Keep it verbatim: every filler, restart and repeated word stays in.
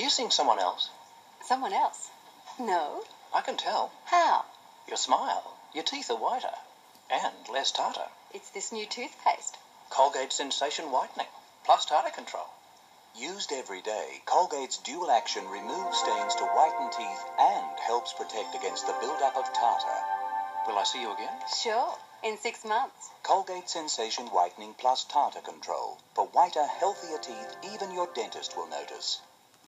you seen someone else? Someone else? No. I can tell. How? Your smile. Your teeth are whiter. And less tartar. It's this new toothpaste. Colgate Sensation Whitening. Plus tartar control. Used every day, Colgate's dual action removes stains to whiten teeth and helps protect against the build-up of tartar. Will I see you again? Sure. In six months. Colgate Sensation Whitening plus tartar control. For whiter, healthier teeth, even your dentist will notice.